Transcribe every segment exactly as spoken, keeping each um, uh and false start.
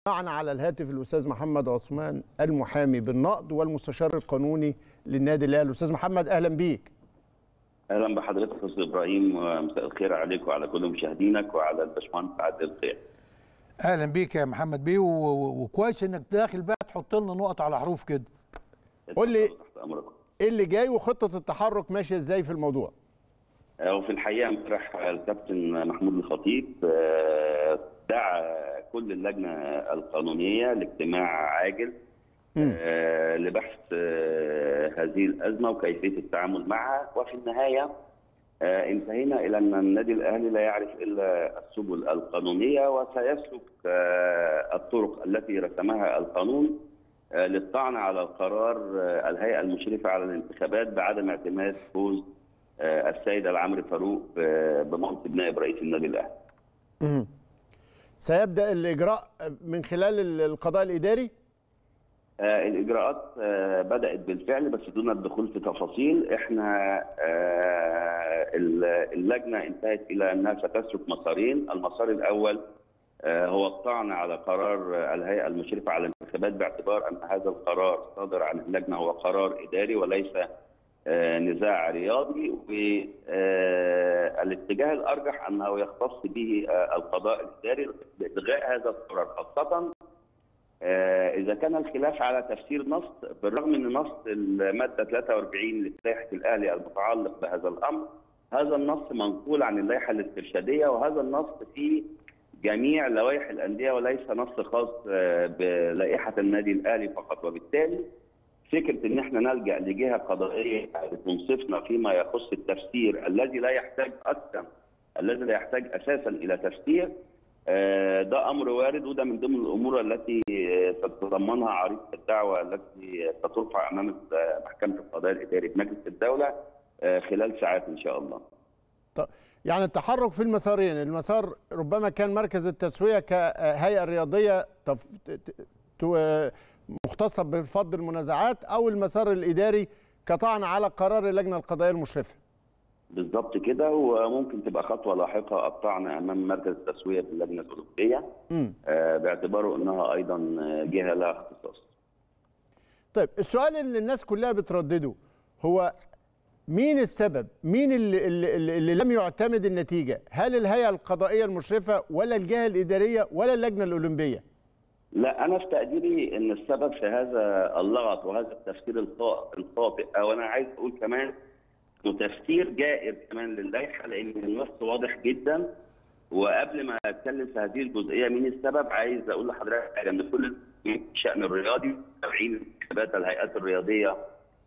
معنا على الهاتف الأستاذ محمد عثمان المحامي بالنقد والمستشار القانوني للنادي الأهلي. أستاذ محمد أهلا بيك. اهلا بحضرتك استاذ ابراهيم، ومساء الخير عليك وعلى كل مشاهدينك وعلى الباشمهندس عادل الخير. اهلا بيك يا محمد بيه، وكويس انك داخل بقى تحط لنا نقط على حروف كده. قول لي ايه اللي جاي وخطه التحرك ماشيه ازاي في الموضوع؟ وفي الحقيقه امبارح الكابتن محمود الخطيب دعا كل اللجنه القانونيه لاجتماع عاجل لبحث هذه الازمه وكيفيه التعامل معها، وفي النهايه انتهينا الى ان النادي الاهلي لا يعرف الا السبل القانونيه، وسيسلك الطرق التي رسمها القانون للطعن على قرار الهيئه المشرفه على الانتخابات بعدم اعتماد فوز السيد العمري فاروق بمنصب نائب رئيس النادي الاهلي. امم سيبدا الاجراء من خلال القضاء الاداري؟ آه الاجراءات آه بدات بالفعل، بس دون الدخول في تفاصيل. احنا آه اللجنه انتهت الى انها ستسلك مسارين. المسار الاول آه هو الطعن على قرار الهيئه المشرفه على الانتخابات باعتبار ان هذا القرار صادر عن اللجنه هو قرار اداري وليس آه نزاع رياضي، والاتجاه الارجح انه يختص به آه القضاء الاداري بالغاء هذا القرار، خاصه إذا كان الخلاف على تفسير نص، بالرغم من نص المادة ثلاثة وأربعين للائحة الأهلي المتعلق بهذا الأمر، هذا النص منقول عن اللائحة الاسترشادية، وهذا النص في جميع لوائح الأندية وليس نص خاص بلائحة النادي الأهلي فقط. وبالتالي فكرة إن احنا نلجأ لجهة قضائية تنصفنا فيما يخص التفسير الذي لا يحتاج أصلا الذي لا يحتاج أساسا إلى تفسير، ده امر وارد، وده من ضمن الامور التي ستتضمنها عريضه الدعوه التي سترفع امام محكمه القضاء الاداري بمجلس الدوله خلال ساعات ان شاء الله. طب يعني التحرك في المسارين، المسار ربما كان مركز التسويه كهيئه رياضيه مختصه بفض المنازعات، او المسار الاداري كطعن على قرار اللجنه القضائيه المشرفه. بالضبط كده، وممكن تبقى خطوه لاحقه الطعن امام مركز التسويه في اللجنه الاوروبيه آه باعتباره انها ايضا جهه لها اختصاص. طيب السؤال اللي الناس كلها بتردده هو مين السبب؟ مين اللي, اللي, اللي لم يعتمد النتيجه؟ هل الهيئه القضائيه المشرفه ولا الجهه الاداريه ولا اللجنه الاولمبيه؟ لا، انا في تقديري ان السبب في هذا اللغط وهذا التفسير الخاطئ، او انا عايز اقول كمان وتفسير جائر كمان للائحه، لان النص واضح جدا. وقبل ما اتكلم في هذه الجزئيه مين السبب، عايز اقول لحضرتك حاجه، ان كل الشان الرياضي تابعين انتخابات الهيئات الرياضيه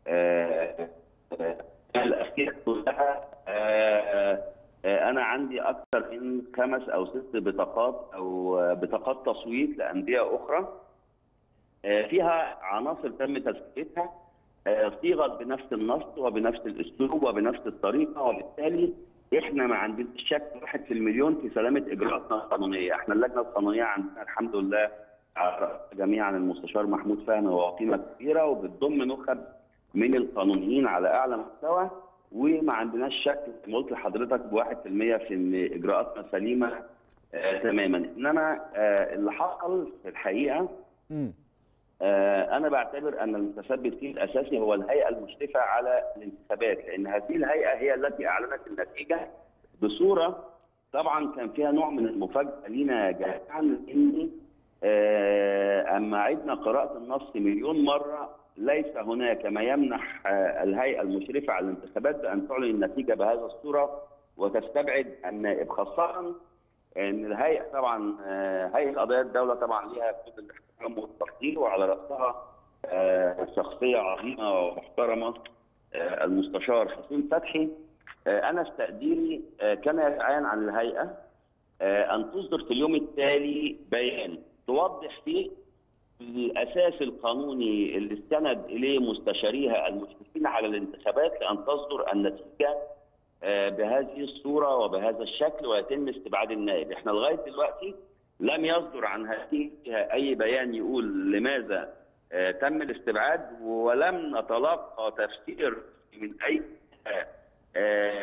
الاخيره كلها، انا عندي اكثر من خمس او ست بطاقات او بطاقات تصويت لانديه اخرى فيها عناصر تم تثبيتها صيغت بنفس النص وبنفس الاسلوب وبنفس الطريقه، وبالتالي احنا ما عندناش شك واحد في المليون في سلامه اجراءاتنا القانونيه. احنا اللجنه القانونيه عندنا الحمد لله جميعا المستشار محمود فهمي هو قيمه كبيره، وبتضم نخب من القانونيين على اعلى مستوى، وما عندناش شك زي ما قلت لحضرتك بواحد في المية في ان اجراءاتنا سليمه آه تماما. انما آه اللي حصل في الحقيقه م. أنا بعتبر أن المتسبب فيه الأساسي هو الهيئة المشرفة على الانتخابات، لأن هذه الهيئة هي التي أعلنت النتيجة بصورة طبعا كان فيها نوع من المفاجأة لينا جميعا، لأن أما عدنا قراءة النص مليون مرة ليس هناك ما يمنح الهيئة المشرفة على الانتخابات بأن تعلن النتيجة بهذه الصورة وتستبعد النائب، خاصة أن الهيئة طبعا هيئة قضايا الدولة طبعا ليها كل الاحترام والتقدير، وعلى رأسها شخصية عظيمة ومحترمة المستشار حسين فتحي. أنا في تقديري كان يتعين عن الهيئة أن تصدر في اليوم التالي بيان توضح فيه الأساس القانوني اللي استند إليه مستشاريها المشرفين على الانتخابات لأن تصدر النتيجة بهذه الصورة وبهذا الشكل ويتم استبعاد النائب. احنا لغاية دلوقتي لم يصدر عن هذه أي بيان يقول لماذا تم الاستبعاد، ولم نتلقى تفسير من أي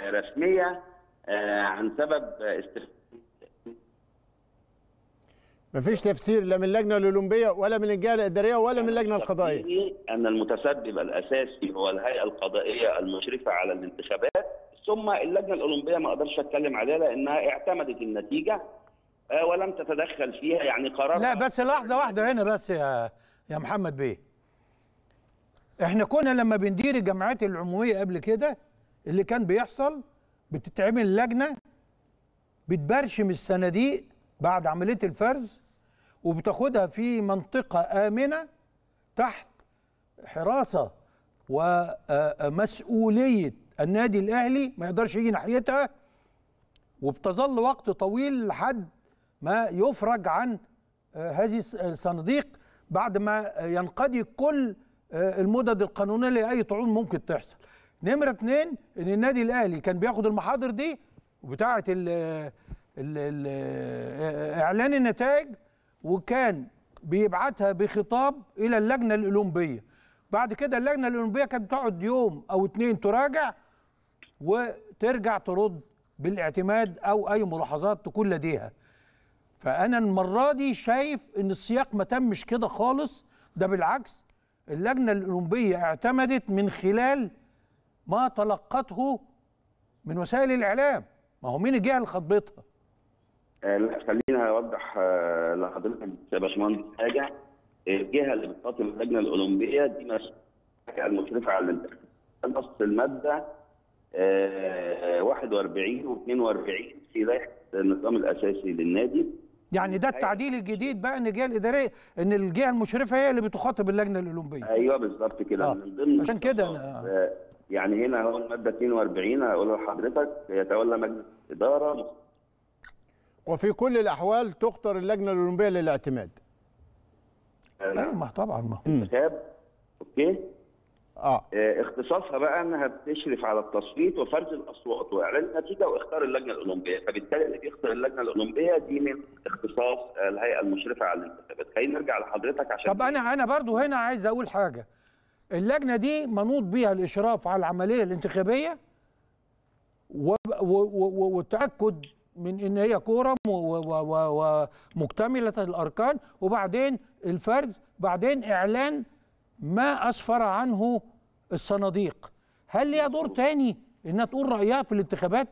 رسمية عن سبب استبعاد. مفيش تفسير لا من اللجنه الاولمبيه ولا من الجهه الاداريه ولا من اللجنه القضائيه. ان المتسبب الاساسي هو الهيئه القضائيه المشرفه على الانتخابات، ثم اللجنه الاولمبيه ما اقدرش اتكلم عليها لانها اعتمدت النتيجه ولم تتدخل فيها، يعني قرار. لا بس لحظه واحده هنا بس يا يا محمد بيه. احنا كنا لما بندير الجمعيات العموميه قبل كده اللي كان بيحصل بتتعمل لجنه بتبرشم الصناديق بعد عمليه الفرز وبتاخدها في منطقه امنه تحت حراسه ومسؤوليه النادي الاهلي، ما يقدرش يجي ناحيتها، وبتظل وقت طويل لحد ما يفرج عن هذه الصناديق بعد ما ينقضي كل المدد القانونيه لاي طعون ممكن تحصل. نمره اتنين ان النادي الاهلي كان بياخد المحاضر دي بتاعه اعلان النتائج وكان بيبعتها بخطاب الى اللجنه الاولمبيه. بعد كده اللجنه الاولمبيه كانت بتقعد يوم او اتنين تراجع وترجع ترد بالاعتماد او اي ملاحظات تكون لديها. فانا المره دي شايف ان السياق ما تمش كده خالص، ده بالعكس اللجنه الاولمبيه اعتمدت من خلال ما تلقته من وسائل الاعلام. ما هو مين الجهه اللي خطبتها؟ لا خليني اوضح لحضرتك يا باشمهندس حاجه. الجهه اللي بتخاطب اللجنه الاولمبيه دي مسؤوليه المشرفه على الانتخابات. نص الماده واحد وأربعين و اثنين وأربعين في لائحه النظام الاساسي للنادي. يعني ده التعديل الجديد بقى ان الجهه الاداريه ان الجهه المشرفه هي اللي بتخاطب اللجنه الاولمبيه. ايوه بالظبط كده. آه. من ضمن عشان كده انا يعني هنا هو الماده اثنين وأربعين هقول لحضرتك يتولى مجلس الاداره. وفي كل الاحوال تختار اللجنه الاولمبيه للاعتماد. ايوه ما طبعا ما انتخاب اوكي. اه اختصاصها بقى انها بتشرف على التصويت وفرز الاصوات واعلان النتيجه واختار اللجنه الاولمبيه، فبالتالي اللي بيختار اللجنه الاولمبيه دي من اختصاص الهيئه المشرفه على الانتخابات. خلينا نرجع لحضرتك عشان طب انا انا برضو هنا عايز اقول حاجه. اللجنه دي منوط بيها الاشراف على العمليه الانتخابيه والتاكد من ان هي كوره ومكتمله الاركان، وبعدين الفرز، بعدين اعلان ما اسفر عنه الصناديق. هل ليها دور تاني انها تقول رايها في الانتخابات؟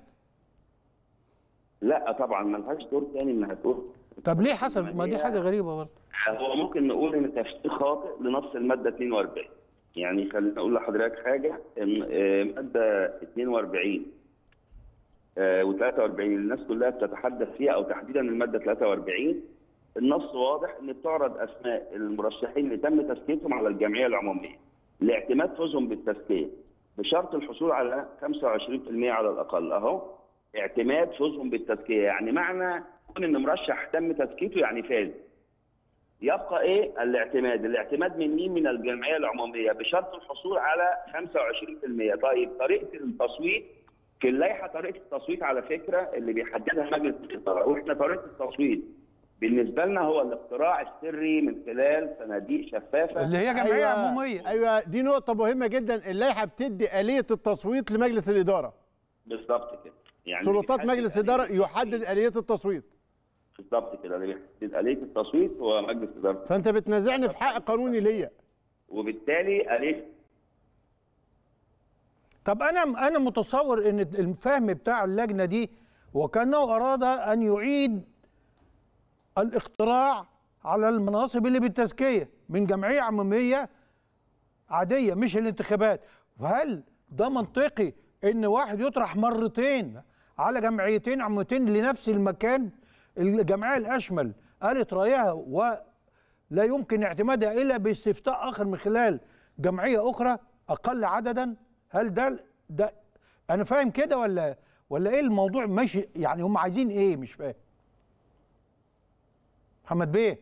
لا طبعا ما لهاش دور تاني انها تقول. طب ليه حصل؟ ما دي حاجه غريبه برضه. هو ممكن نقول ان تفسير خاطئ لنص الماده اثنين وأربعين. يعني خليني اقول لحضرتك حاجه، ان ماده اثنين وأربعين و ثلاثة وأربعين الناس كلها بتتحدث فيها، او تحديدا الماده ثلاثة وأربعين، النص واضح ان بتعرض اسماء المرشحين اللي تم تزكيتهم على الجمعيه العموميه لاعتماد فوزهم بالتزكيه بشرط الحصول على خمسة وعشرين بالمئة على الاقل. اهو اعتماد فوزهم بالتزكيه، يعني معنى ان مرشح تم تزكيته يعني فاز. يبقى ايه الاعتماد؟ الاعتماد من مين؟ من الجمعيه العموميه بشرط الحصول على خمسة وعشرين بالمئة. طيب طريقه التصويت في اللائحه، طريقه التصويت على فكره اللي بيحددها مجلس الاداره، واحنا طريقه التصويت بالنسبه لنا هو الاقتراع السري من خلال صناديق شفافه اللي هي جمعيه أيوة عموميه. ايوه دي نقطه مهمه جدا. اللائحه بتدي اليه التصويت لمجلس الاداره. بالظبط كده. يعني سلطات مجلس الاداره يحدد اليه التصويت. بالظبط كده، اللي بيحدد اليه التصويت هو مجلس الاداره. فانت بتنازعني في حق قانوني ليا، وبالتالي اليه. طب انا انا متصور ان الفهم بتاع اللجنه دي وكانه اراد ان يعيد الاقتراع على المناصب اللي بالتزكيه من جمعيه عموميه عاديه مش الانتخابات. وهل ده منطقي ان واحد يطرح مرتين على جمعيتين عموميتين لنفس المكان؟ الجمعيه الاشمل قالت رايها ولا يمكن اعتمادها الا باستفتاء اخر من خلال جمعيه اخرى اقل عددا. هل ده ده انا فاهم كده ولا ولا ايه الموضوع ماشي؟ يعني هم عايزين ايه؟ مش فاهم. محمد بيه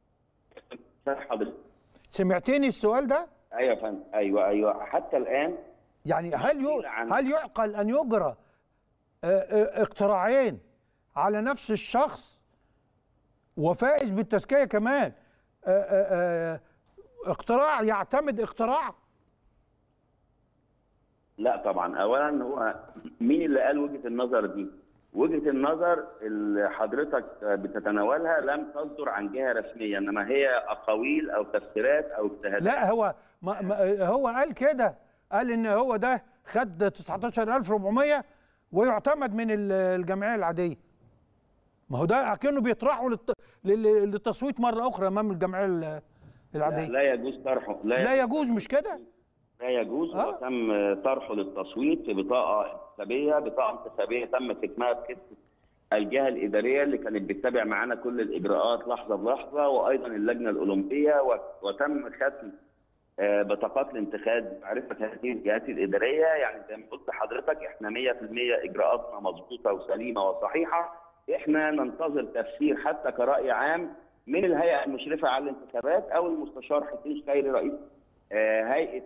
سمعتني السؤال ده؟ ايوه يا فندم. ايوه ايوه حتى الان يعني هل يو هل يعقل ان يجرى اقتراعين على نفس الشخص وفائز بالتزكيه كمان؟ اقتراع يعتمد اقتراع؟ لا طبعا. اولا هو مين اللي قال وجهه النظر دي؟ وجهه النظر اللي حضرتك بتتناولها لم تصدر عن جهه رسميه، انما هي اقاويل او تفسيرات او اجتهادات. لا هو ما ما هو قال كده، قال ان هو ده خد تسعتاشر ألف وأربعمية ويعتمد من الجمعيه العاديه. ما هو ده كانوا بيطرحوا للت... للتصويت مره اخرى امام الجمعيه العاديه. لا, لا يجوز طرحه. لا, لا يجوز، مش كده؟ لا يجوز. آه. وتم طرحه للتصويت في بطاقه انتخابيه، بطاقه انتخابيه تم ختمها بكتب الجهه الاداريه اللي كانت بتتابع معانا كل الاجراءات لحظه بلحظه، وايضا اللجنه الاولمبيه، وتم ختم بطاقات الانتخاب معرفه هذه الجهات الاداريه. يعني زي ما قلت لحضرتك احنا مية في المية اجراءاتنا مظبوطه وسليمه وصحيحه. احنا ننتظر تفسير حتى كراي عام من الهيئه المشرفه على الانتخابات او المستشار حسين خيري رئيس هيئه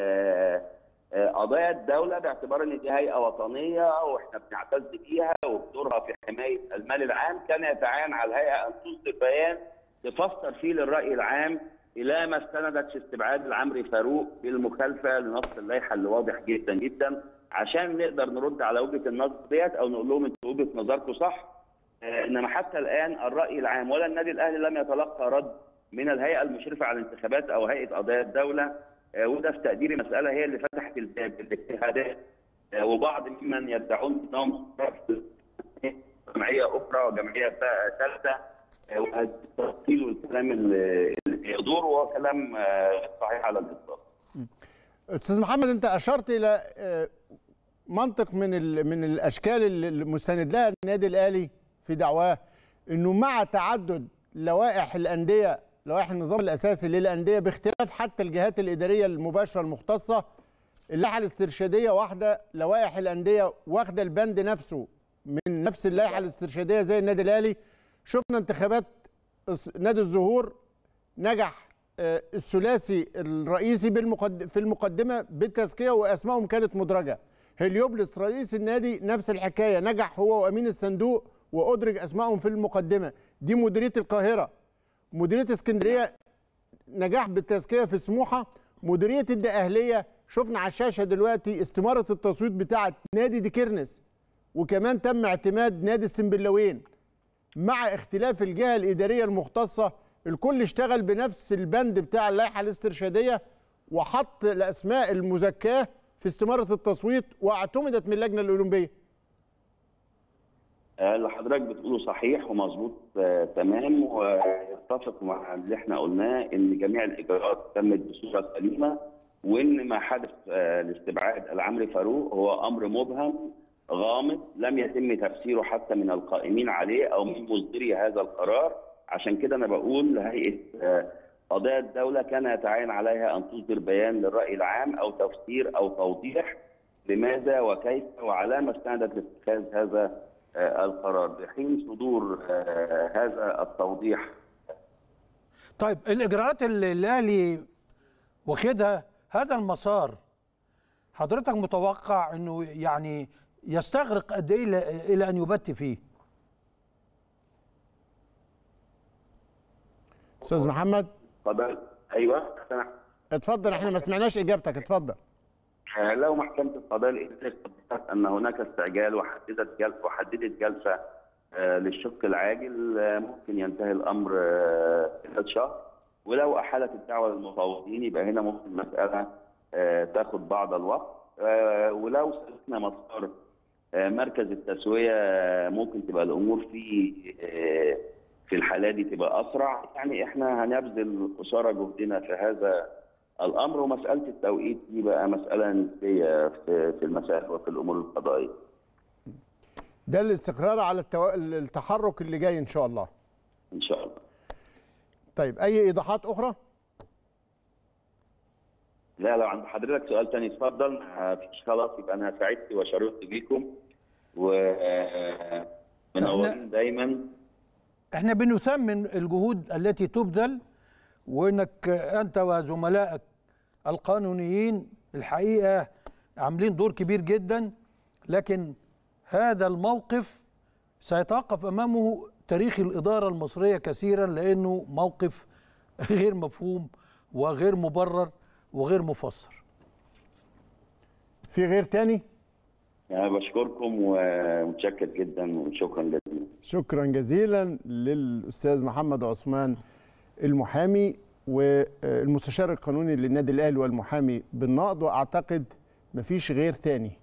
قضايا الدوله، باعتبار ان دي هيئه وطنيه واحنا بنعتز بيها وبدورها في حمايه المال العام. كان يتعين على الهيئه ان تصدر بيان تفسر فيه للراي العام الى ما استندت في استبعاد العمري فاروق بالمخالفه لنص اللائحه اللي واضح جدا جدا، عشان نقدر نرد على وجهه النظر ديت او نقول لهم انتوا وجهه نظركم صح. آه انما حتى الان الراي العام ولا النادي الاهلي لم يتلقى رد من الهيئه المشرفه على الانتخابات او هيئه قضايا الدوله. آه وده في تقديري مساله هي اللي فتحت الباب للاجتهادات آه وبعض ممن يدعون انهم جمعيه اخرى وجمعيه ثالثه، والتفصيل والكلام اللي يدور هو كلام صحيح على الاطلاق. استاذ محمد، انت اشرت الى منطق من من الاشكال اللي مستند لها النادي الاهلي في دعواه انه مع تعدد لوائح الانديه، لوائح النظام الاساسي للانديه باختلاف حتى الجهات الاداريه المباشره المختصه، اللائحه الاسترشاديه واحده، لوائح الانديه واخده البند نفسه من نفس اللائحه الاسترشاديه زي النادي الاهلي. شفنا انتخابات نادي الزهور نجح الثلاثي الرئيسي في المقدمه بالتزكيه واسمائهم كانت مدرجه. هليوبلس رئيس النادي نفس الحكايه، نجح هو وامين الصندوق وادرج اسمائهم في المقدمه. دي مديريه القاهره. مديريه اسكندريه نجاح بالتزكيه في سموحه. مديريه الدقهليه شفنا على الشاشه دلوقتي استماره التصويت بتاعه نادي دي كيرنس، وكمان تم اعتماد نادي السنبلاوين. مع اختلاف الجهه الاداريه المختصه الكل اشتغل بنفس البند بتاع اللائحه الاسترشاديه وحط الاسماء المزكاه في استماره التصويت واعتمدت من اللجنه الاولمبيه. اللي حضرتك بتقوله صحيح ومظبوط آه تمام، ويتفق مع اللي احنا قلناه ان جميع الاجراءات تمت بصوره سليمه، وان ما حدث آه لاستبعاد العمري فاروق هو امر مبهم غامض لم يتم تفسيره حتى من القائمين عليه او من مصدري هذا القرار. عشان كده انا بقول هيئه قضايا الدوله كان يتعين عليها ان تصدر بيان للراي العام او تفسير او توضيح لماذا وكيف وعلى ما استندت لاتخاذ هذا القرار بحين صدور هذا التوضيح. طيب الاجراءات اللي الاهلي واخدها هذا المسار، حضرتك متوقع انه يعني يستغرق قد ايه الى ان يبت فيه؟ استاذ محمد اتفضل. ايوه اتفضل، احنا ما سمعناش اجابتك، اتفضل. لو محكمه القضاء الاداريه قررت ان هناك استعجال وحددت جلسه وحددت جلسه للشق العاجل ممكن ينتهي الامر خلال شهر، ولو احالت الدعوه للمفوضين يبقى هنا ممكن المساله تاخد بعض الوقت، ولو سلكنا مسار مركز التسويه ممكن تبقى الامور في في الحاله دي تبقى اسرع. يعني احنا هنبذل قصارى جهدنا في هذا الامر، ومساله التوقيت دي بقى مساله نسبيه في المسائل وفي الامور القضائيه. ده الاستقرار على التو... التحرك اللي جاي ان شاء الله. ان شاء الله. طيب اي ايضاحات اخرى؟ لا لو عند حضرتك سؤال ثاني اتفضل. مفيش خلاص، يبقى انا سعدت وشرفت بيكم ومنورين دايما. احنا بنثمن الجهود التي تبذل، وانك انت وزملائك القانونيين الحقيقه عاملين دور كبير جدا، لكن هذا الموقف سيتوقف امامه تاريخ الاداره المصريه كثيرا، لانه موقف غير مفهوم وغير مبرر وغير مفسر. في غير تاني؟ أنا بشكركم ومتشكر جدا وشكرا جزيلا. شكرا جزيلا للاستاذ محمد عثمان المحامي والمستشار القانوني للنادي الاهلي والمحامي بالنقض. واعتقد مفيش غير تاني